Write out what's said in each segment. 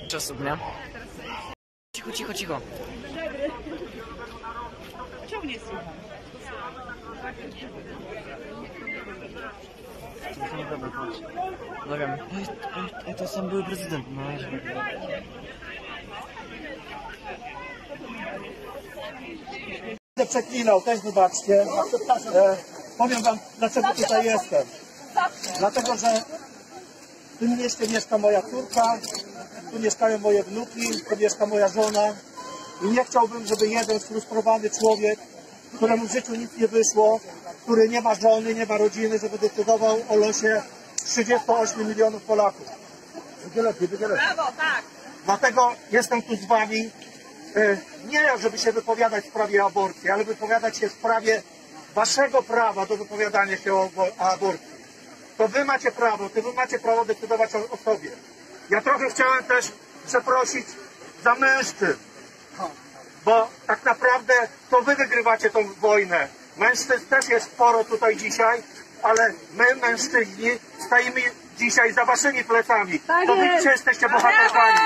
Osób, nie? Cicho, cicho, cicho. Czemu nie słucham? To nie dobra, chodź. No wiem. To sam były prezydent. No, Przeklinał, też wybaczcie. Powiem wam, dlaczego tutaj jestem. Dlatego, że w tym mieście mieszka moja córka, tu mieszkają moje wnuki, tu mieszka moja żona. I nie chciałbym, żeby jeden sfrustrowany człowiek, któremu w życiu nic nie wyszło, który nie ma żony, nie ma rodziny, żeby decydował o losie 38 milionów Polaków. Brawo, tak! Dlatego jestem tu z wami, nie żeby się wypowiadać w sprawie aborcji, ale wypowiadać się w sprawie waszego prawa do wypowiadania się o aborcji. To wy macie prawo decydować o sobie. Ja trochę chciałem też przeprosić za mężczyzn, bo tak naprawdę to wy wygrywacie tą wojnę. Mężczyzn też jest sporo tutaj dzisiaj, ale my, mężczyźni, stoimy dzisiaj za waszymi plecami. To wy dzisiaj jesteście bohaterami.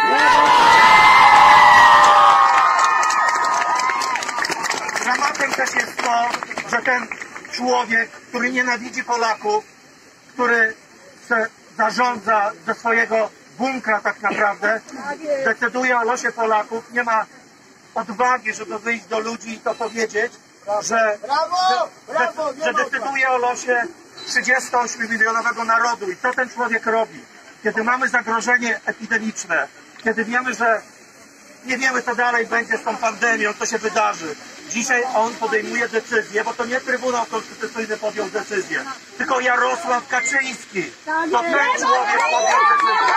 Dramatem też jest to, że ten człowiek, który nienawidzi Polaków, który zarządza ze swojego bunkra tak naprawdę, decyduje o losie Polaków, nie ma odwagi, żeby wyjść do ludzi i to powiedzieć, że decyduje o losie 38-milionowego narodu. I co ten człowiek robi? Kiedy mamy zagrożenie epidemiczne, kiedy wiemy, że nie wiemy, co dalej będzie z tą pandemią, co się wydarzy. Dzisiaj on podejmuje decyzję, bo to nie Trybunał Konstytucyjny podjął decyzję, tylko Jarosław Kaczyński. To ten człowiek podjął decyzję.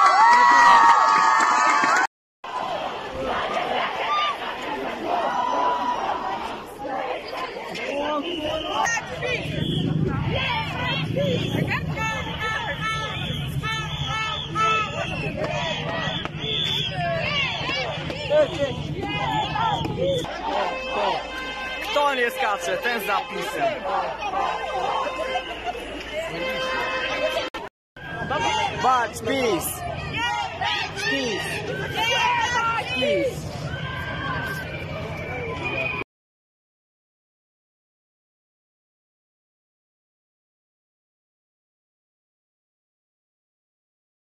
Kto nie skacze? Ten z zapisem. Patrz, PiS!